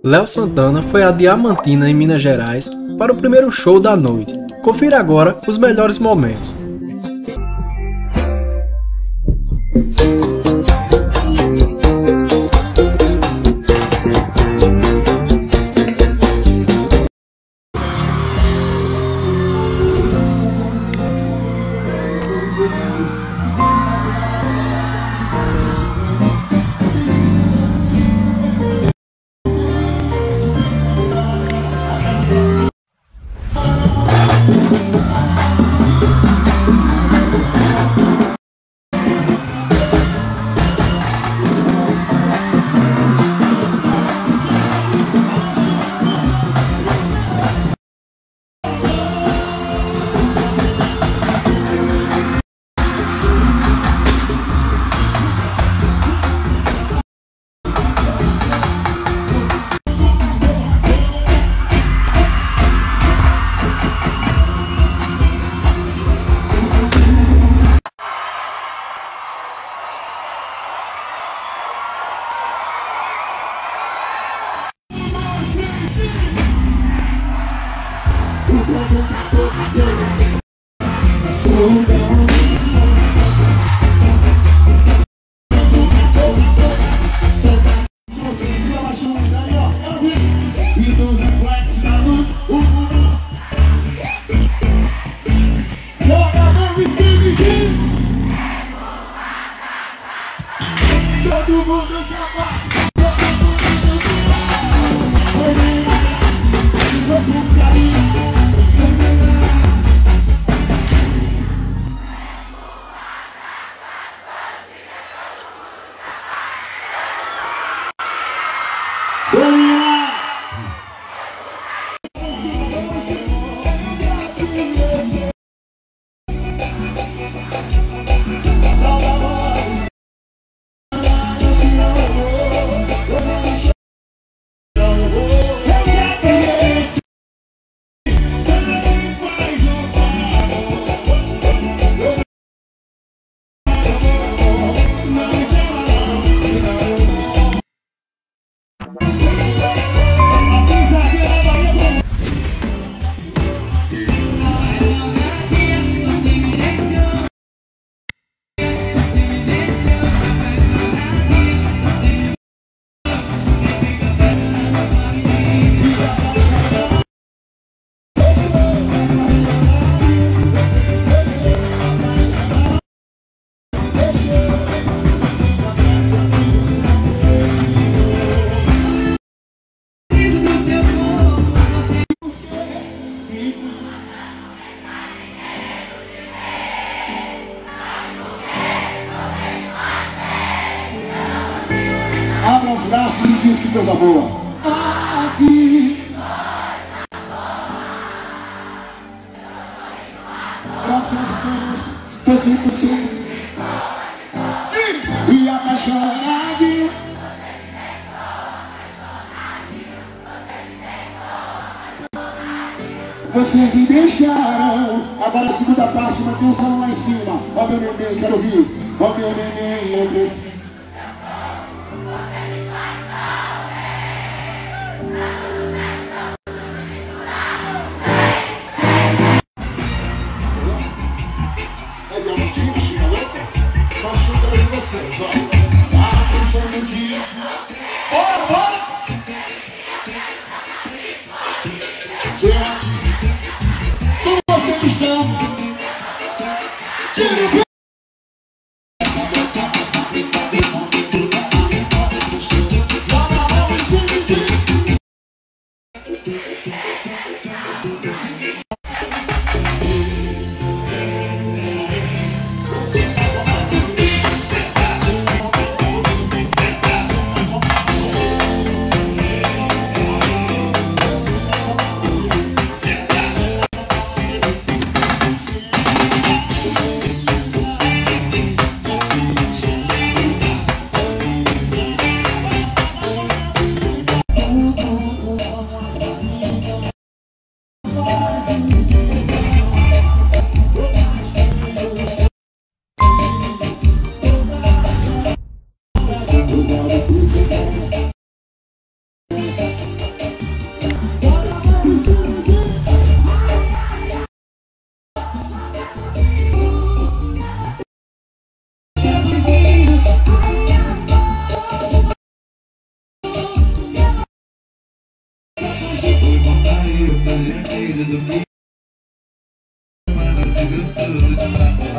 Léo Santana foi a Diamantina, em Minas Gerais, para o primeiro show da noite. Confira agora os melhores momentos. Todo mundo chama. Abra os braços e diz que coisa boa. Aqui. Graças a Deus, tô 100%. E apaixonado. Vocês me deixaram. Agora a segunda parte, mantém o salão lá em cima. Ó meu neném, quero ouvir. Ó meu neném, eu preciso. É Diamantina, chega louca? Nós chutamos em vocês, ó. Tá pensando que... Bora, bora! Como vocês estão? Tira o pé! Tô divertido do que. Mano, eu te gostoso de